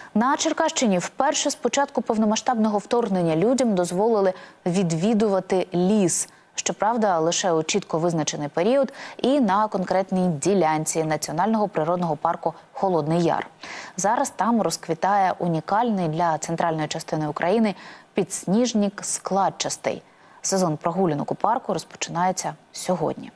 На Черкащині вперше з початку повномасштабного вторгнення людям дозволили відвідувати ліс. Щоправда, лише у чітко визначений період і на конкретній ділянці Національного природного парку «Холодний Яр». Зараз там розквітає унікальний для центральної частини України підсніжник складчастий. Сезон прогулянок у парку розпочинається сьогодні.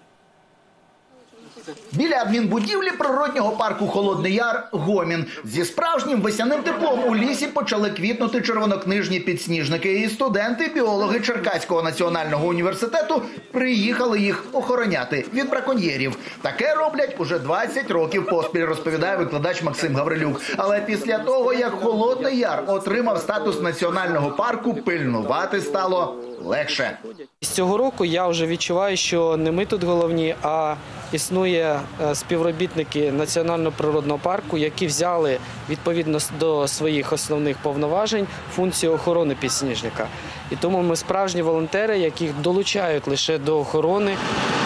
Біля адмінбудівлі природнього парку «Холодний Яр» – гомін. Зі справжнім весняним теплом у лісі почали квітнути червонокнижні підсніжники. І студенти-біологи Черкаського національного університету приїхали їх охороняти від браконьєрів. Таке роблять уже 20 років поспіль, розповідає викладач Максим Гаврилюк. Але після того, як «Холодний Яр» отримав статус національного парку, пильнувати стало легше. З цього року я вже відчуваю, що не ми тут головні, а існує співробітники Національного природного парку, які взяли відповідно до своїх основних повноважень функцію охорони підсніжника. І тому ми справжні волонтери, яких долучають лише до охорони.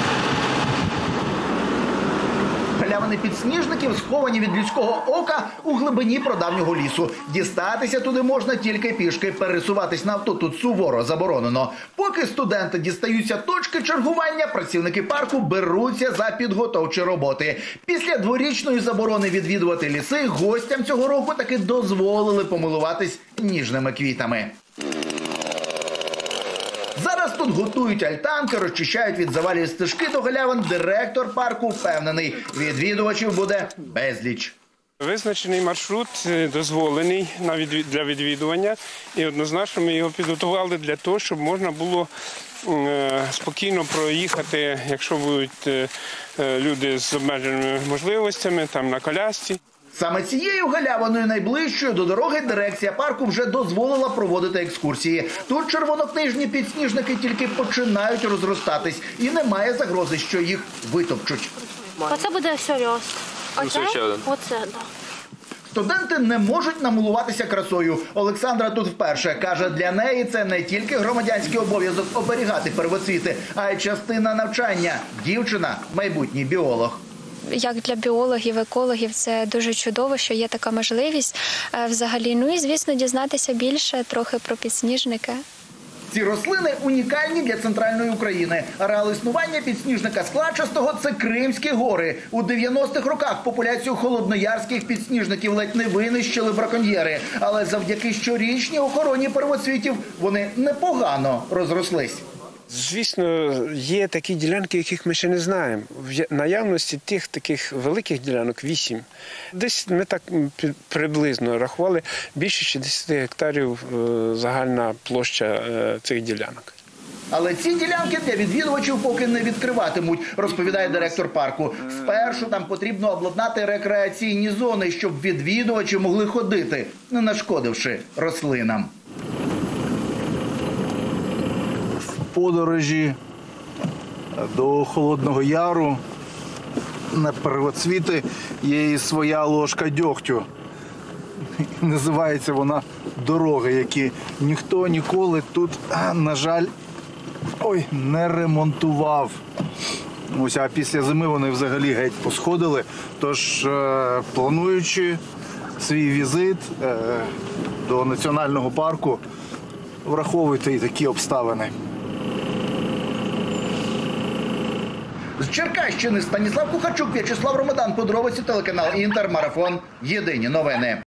Галявини підсніжників сховані від людського ока у глибині прадавнього лісу. Дістатися туди можна тільки пішки, пересуватись на авто тут суворо заборонено. Поки студенти дістаються точки чергування, працівники парку беруться за підготовчі роботи. Після дворічної заборони відвідувати ліси гостям цього року таки дозволили помилуватись ніжними квітами. Зараз тут готують альтанки, розчищають від завалів стежки до галявин. Директор парку впевнений, відвідувачів буде безліч. Визначений маршрут дозволений для відвідування. І однозначно ми його підготували для того, щоб можна було спокійно проїхати, якщо будуть люди з обмеженими можливостями, там на колясці. Саме цією галявиною найближчою до дороги дирекція парку вже дозволила проводити екскурсії. Тут червонокнижні підсніжники тільки починають розростатись і немає загрози, що їх витопчуть. Оце буде всерйоз. Оце, так. Студенти не можуть намилуватися красою. Олександра тут вперше. Каже, для неї це не тільки громадянський обов'язок оберігати первоцвіти, а й частина навчання. Дівчина – майбутній біолог. Як для біологів, екологів це дуже чудово, що є така можливість взагалі. Ну і, звісно, дізнатися більше трохи про підсніжники. Ці рослини унікальні для центральної України. Ареал існування підсніжника складчастого – це Кримські гори. У 90-х роках популяцію холодноярських підсніжників ледь не винищили браконьєри. Але завдяки щорічній охороні первоцвітів вони непогано розрослись. Звісно, є такі ділянки, яких ми ще не знаємо. В наявності тих таких великих ділянок 8. Десь ми так приблизно рахували, більше 60 гектарів загальна площа цих ділянок. Але ці ділянки для відвідувачів поки не відкриватимуть, розповідає директор парку. Спершу там потрібно обладнати рекреаційні зони, щоб відвідувачі могли ходити, не нашкодивши рослинам. Подорожі до Холодного Яру на первоцвіти є і своя ложка дьогтю. Називається вона «Дороги», які ніхто ніколи тут, на жаль, не ремонтував. Ось, а після зими вони взагалі геть посходили. Тож, плануючи свій візит до національного парку, враховуйте і такі обставини. З Черкащини Станіслав Кухарчук, В'ячеслав Ромадан. Подробиці телеканал «Інтер», Марафон. Єдині новини.